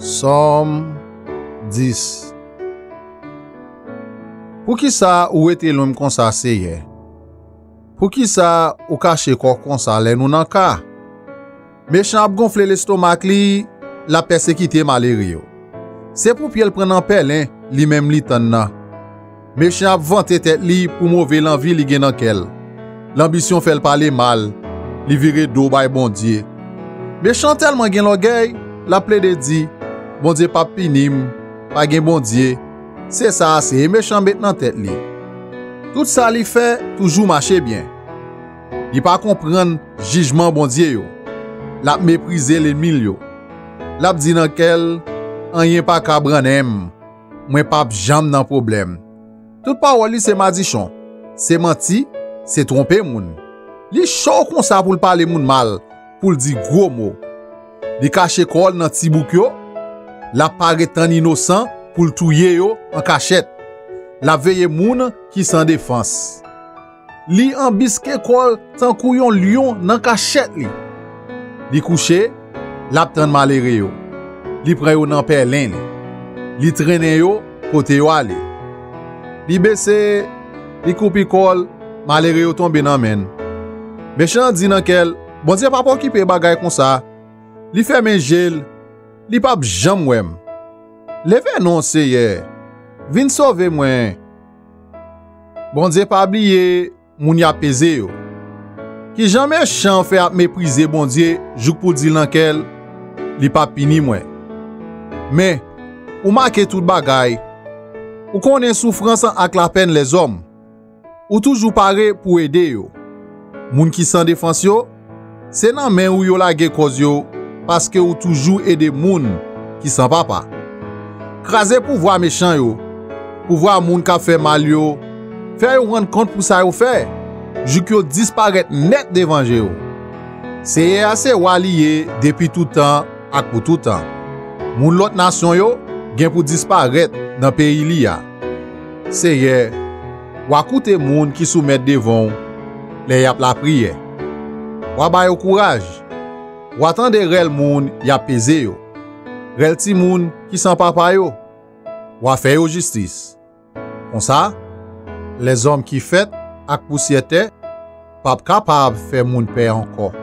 Somme 10. Pour qui ça ou ete l'homme comme ça c'est? Pour qui ça ou caché corps comme ça les nous nan ka? Méchant a gonflé l'estomac li, la persécuté malheureux. C'est pour piel prendre en pelin, li même li tan nan. Méchant a vanté tête li pour mauvais l'envie li gen nan kel. L'ambition fait le parler mal, li vire do bay bon Dieu. Méchant tellement gen l'orgueil, la plaide dit, bon Dieu pas pinim, pas gen bon Dieu. C'est ça, c'est méchant bête nan tête li. Tout ça li fait toujours marcher bien. Il pas comprendre jugement bon Dieu yo. L'a mépriser l'ennemi yo. L'a dit nan kel rien pas ka branem. Moi pas jam nan problème. Toute parole li c'est madichon. C'est menti, c'est tromper moun. Li chaud comme ça pour parler moun mal, pour dire gros mots. Li cache kol nan ti bouk yo. La paraît tan innocent pour touyer yo en cachette. La veille moun qui sans défense. Li embisque kol tan kou yon lion nan cachette li. Li couché, la tan malheureux yo. Li prend yo nan perlin li. Li traîne yo côté yo ale. Li baissé, li coupi kol, malheureux yo tombe nan men. Méchant dit nan kel, bon Dieu pas occuper bagay comme ça. Li fait men gel, li pas jam wem. Leve non seye, vin sauver moi. Bon Dieu pas oublier moun y apese yo. Ki jamais chan fait mépriser bon Dieu, jouk pour dire nan kel, li pas pini moi. Mais ou marqué tout bagay, ou connaît souffrance ak la peine les hommes, ou toujours paré pour aider yo. Moun qui sans défense yo, c'est nan men ou yo lage cause yo, parce que ou toujours aider moun qui sans papa. Krasé pouvoir méchant yo, pouvoir moun ka fait mal yo, faire yo rendre compte pour ça yo fait, juk yo disparaître net devant yo. C'est assez walié depuis tout temps ak pour tout temps. Moun l'autre nation yo gen pour disparaître dans pays li ya. C'est wa koute moun qui soumettre devant les yap la prière. Wa ba yo courage. Wa attendre rel moun y apese yo. Rel ti moun qui sans papa yo. Wa faire yo justice. Comme ça, les hommes qui fait ak poussière pas capable faire moun paix encore.